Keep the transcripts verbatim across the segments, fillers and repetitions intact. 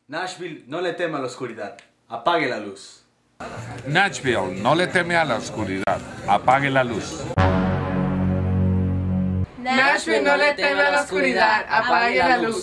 Nashville no le teme a la oscuridad. Apague la luz. Nashville no le teme a la oscuridad. Apague la luz. Nashville no le teme a la oscuridad. Apague la luz.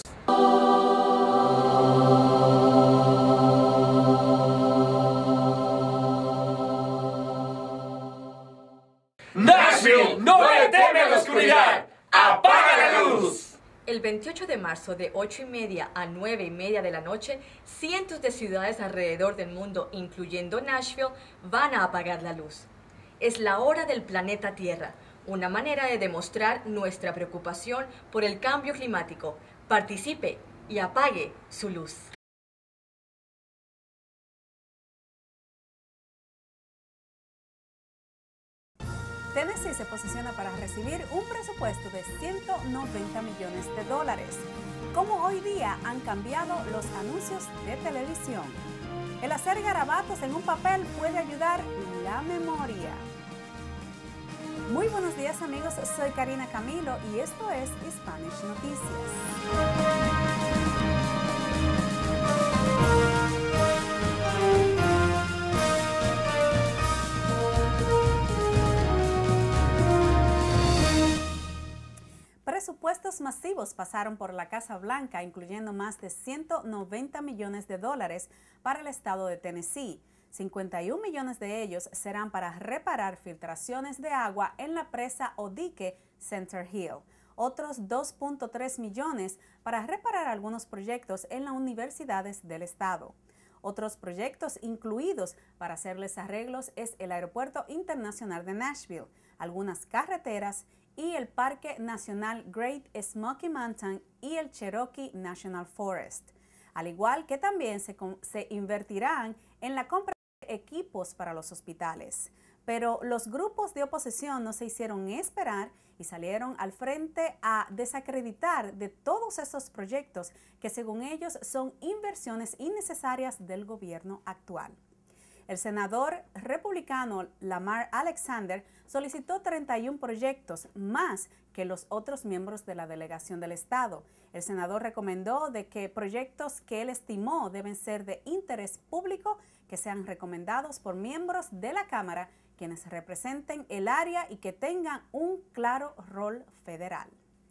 Nashville no le teme a la oscuridad. Apaga la luz. El veintiocho de marzo, de ocho y media a nueve y media de la noche, cientos de ciudades alrededor del mundo, incluyendo Nashville, van a apagar la luz. Es la hora del planeta Tierra, una manera de demostrar nuestra preocupación por el cambio climático. Participe y apague su luz. Tennessee se posiciona para recibir un presupuesto de ciento noventa millones de dólares. ¿Cómo hoy día han cambiado los anuncios de televisión? El hacer garabatos en un papel puede ayudar la memoria. Muy buenos días amigos, soy Karina Camilo y esto es Spanish Noticias. Presupuestos masivos pasaron por la Casa Blanca, incluyendo más de ciento noventa millones de dólares para el estado de Tennessee. cincuenta y un millones de ellos serán para reparar filtraciones de agua en la presa o dique Center Hill. Otros dos punto tres millones para reparar algunos proyectos en las universidades del estado. Otros proyectos incluidos para hacerles arreglos es el Aeropuerto Internacional de Nashville, algunas carreteras y el Parque Nacional Great Smoky Mountain y el Cherokee National Forest, al igual que también se, se invertirán en la compra de equipos para los hospitales. Pero los grupos de oposición no se hicieron esperar y salieron al frente a desacreditar de todos esos proyectos que según ellos son inversiones innecesarias del gobierno actual. El senador republicano Lamar Alexander solicitó treinta y un proyectos más que los otros miembros de la delegación del estado. El senador recomendó de que proyectos que él estimó deben ser de interés público que sean recomendados por miembros de la Cámara quienes representen el área y que tengan un claro rol federal.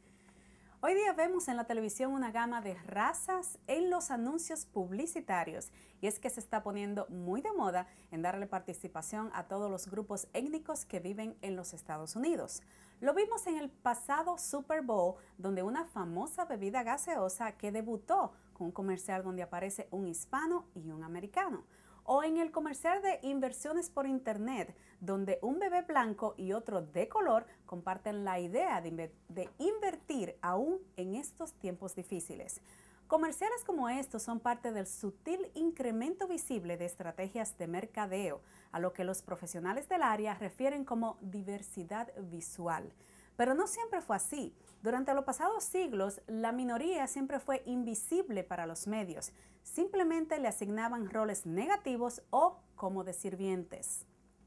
Hoy día vemos en la televisión una gama de razas en los anuncios publicitarios y es que se está poniendo muy de moda en darle participación a todos los grupos étnicos que viven en los Estados Unidos. Lo vimos en el pasado Super Bowl, donde una famosa bebida gaseosa que debutó con un comercial donde aparece un hispano y un americano. O en el comercial de inversiones por internet, donde un bebé blanco y otro de color comparten la idea de, inver de invertir aún en estos tiempos difíciles. Comerciales como estos son parte del sutil incremento visible de estrategias de mercadeo, a lo que los profesionales del área refieren como diversidad visual. Pero no siempre fue así. Durante los pasados siglos, la minoría siempre fue invisible para los medios. Simplemente le asignaban roles negativos o como de sirvientes.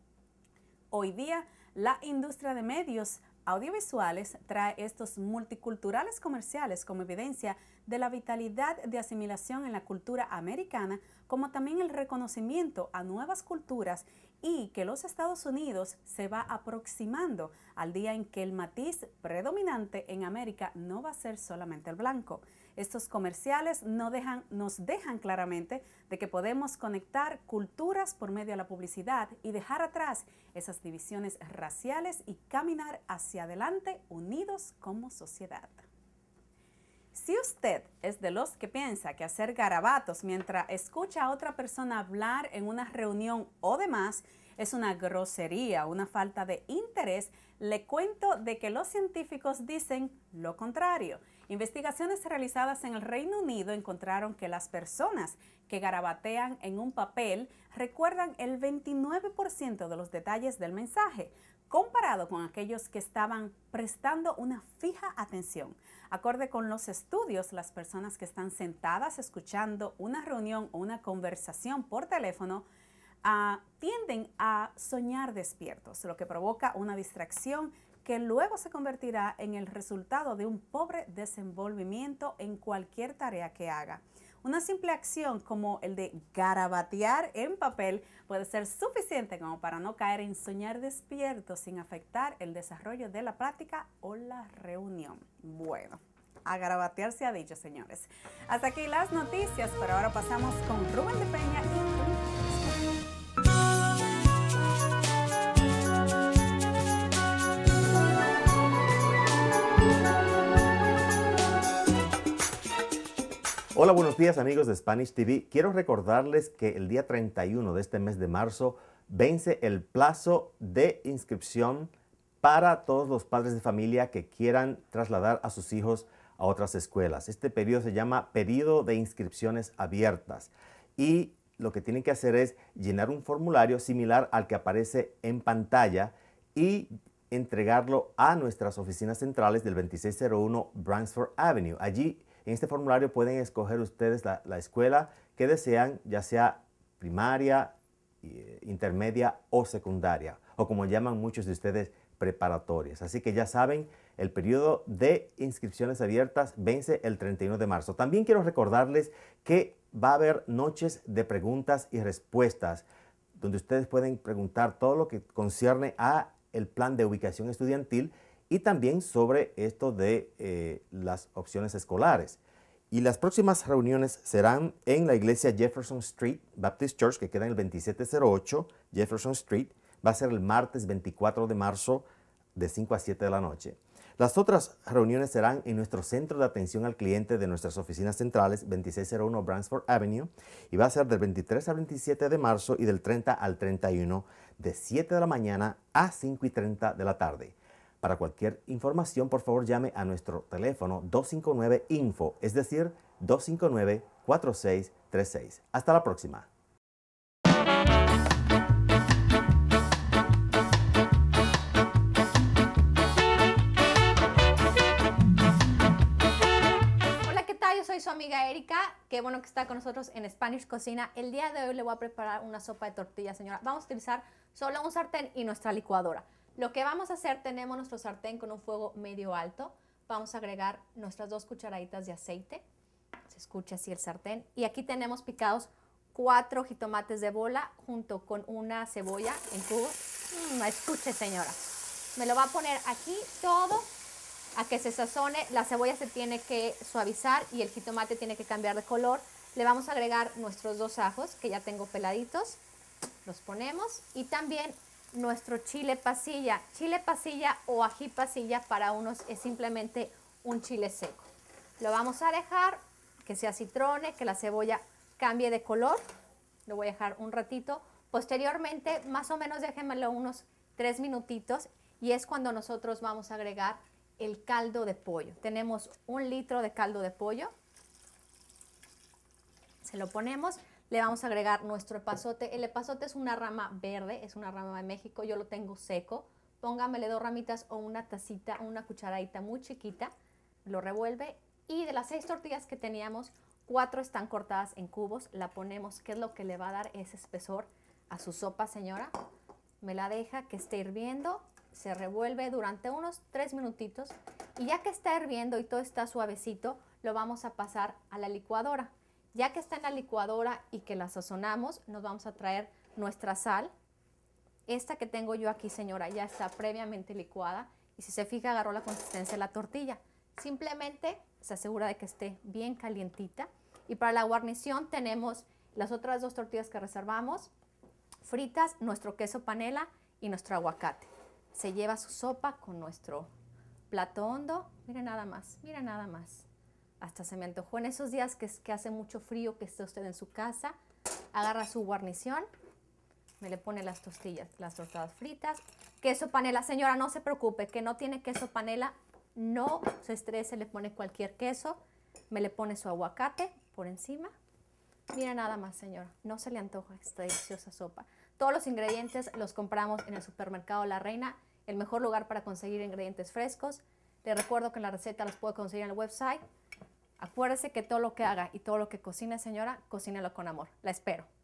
Hoy día, la industria de medios audiovisuales trae estos multiculturales comerciales como evidencia de la vitalidad de asimilación en la cultura americana, como también el reconocimiento a nuevas culturas y que los Estados Unidos se va aproximando al día en que el matiz predominante en América no va a ser solamente el blanco. Estos comerciales no dejan, nos dejan claramente de que podemos conectar culturas por medio de la publicidad y dejar atrás esas divisiones raciales y caminar hacia adelante unidos como sociedad. Si usted es de los que piensa que hacer garabatos mientras escucha a otra persona hablar en una reunión o demás es una grosería, una falta de interés, le cuento de que los científicos dicen lo contrario. Investigaciones realizadas en el Reino Unido encontraron que las personas que garabatean en un papel recuerdan el veintinueve por ciento de los detalles del mensaje, comparado con aquellos que estaban prestando una fija atención. Acorde con los estudios, las personas que están sentadas escuchando una reunión o una conversación por teléfono uh, tienden a soñar despiertos, lo que provoca una distracción que luego se convertirá en el resultado de un pobre desenvolvimiento en cualquier tarea que haga. Una simple acción como el de garabatear en papel puede ser suficiente como para no caer en soñar despierto sin afectar el desarrollo de la práctica o la reunión. Bueno, a garabatear se ha dicho, señores. Hasta aquí las noticias, pero ahora pasamos con Rubén de Peña y Hola, buenos días amigos de Spanish T V. Quiero recordarles que el día treinta y uno de este mes de marzo vence el plazo de inscripción para todos los padres de familia que quieran trasladar a sus hijos a otras escuelas. Este periodo se llama periodo de inscripciones abiertas y lo que tienen que hacer es llenar un formulario similar al que aparece en pantalla y entregarlo a nuestras oficinas centrales del veintiséis cero uno Bransford Avenue. Allí en este formulario pueden escoger ustedes la, la escuela que desean, ya sea primaria, eh, intermedia o secundaria, o como llaman muchos de ustedes, preparatorias. Así que ya saben, el periodo de inscripciones abiertas vence el treinta y uno de marzo. También quiero recordarles que va a haber noches de preguntas y respuestas, donde ustedes pueden preguntar todo lo que concierne a el plan de ubicación estudiantil y también sobre esto de eh, las opciones escolares. Y las próximas reuniones serán en la iglesia Jefferson Street Baptist Church, que queda en el veintisiete cero ocho Jefferson Street. Va a ser el martes veinticuatro de marzo de cinco a siete de la noche. Las otras reuniones serán en nuestro centro de atención al cliente de nuestras oficinas centrales, veintiséis cero uno Bransford Avenue, y va a ser del veintitrés al veintisiete de marzo y del treinta al treinta y uno, de siete de la mañana a cinco y treinta de la tarde. Para cualquier información, por favor, llame a nuestro teléfono dos cinco nueve info, es decir, dos cinco nueve, cuatro seis tres seis. Hasta la próxima. Hola, ¿qué tal? Yo soy su amiga Erika. Qué bueno que está con nosotros en Spanish Cocina. El día de hoy le voy a preparar una sopa de tortilla, señora. Vamos a utilizar solo un sartén y nuestra licuadora. Lo que vamos a hacer, tenemos nuestro sartén con un fuego medio alto. Vamos a agregar nuestras dos cucharaditas de aceite. Se escucha así el sartén. Y aquí tenemos picados cuatro jitomates de bola junto con una cebolla en cubos. Mm, escuche, señora. Me lo va a poner aquí todo a que se sazone. La cebolla se tiene que suavizar y el jitomate tiene que cambiar de color. Le vamos a agregar nuestros dos ajos que ya tengo peladitos. Los ponemos y también nuestro chile pasilla. Chile pasilla o ají pasilla para unos es simplemente un chile seco. Lo vamos a dejar que se acitrone, que la cebolla cambie de color. Lo voy a dejar un ratito. Posteriormente, más o menos déjenmelo unos tres minutitos y es cuando nosotros vamos a agregar el caldo de pollo. Tenemos un litro de caldo de pollo. Se lo ponemos. Le vamos a agregar nuestro epazote. El epazote es una rama verde, es una rama de México. Yo lo tengo seco. Póngamele dos ramitas o una tacita, una cucharadita muy chiquita. Lo revuelve y de las seis tortillas que teníamos, cuatro están cortadas en cubos. La ponemos, que es lo que le va a dar ese espesor a su sopa, señora. Me la deja que esté hirviendo. Se revuelve durante unos tres minutitos. Y ya que está hirviendo y todo está suavecito, lo vamos a pasar a la licuadora. Ya que está en la licuadora y que la sazonamos, nos vamos a traer nuestra sal. Esta que tengo yo aquí, señora, ya está previamente licuada. Y si se fija, agarró la consistencia de la tortilla. Simplemente se asegura de que esté bien calientita. Y para la guarnición tenemos las otras dos tortillas que reservamos, fritas, nuestro queso panela y nuestro aguacate. Se lleva su sopa con nuestro plato hondo. Miren nada más, miren nada más. Hasta se me antojó en esos días que, que hace mucho frío, que esté usted en su casa. Agarra su guarnición, me le pone las tostillas, las tostadas fritas. Queso panela, señora, no se preocupe, que no tiene queso panela, no se estrese, le pone cualquier queso. Me le pone su aguacate por encima. Mira nada más, señora, no se le antoja esta deliciosa sopa. Todos los ingredientes los compramos en el supermercado La Reina, el mejor lugar para conseguir ingredientes frescos. Le recuerdo que la receta las puede conseguir en el website. Acuérdese que todo lo que haga y todo lo que cocine, señora, cocínelo con amor. La espero.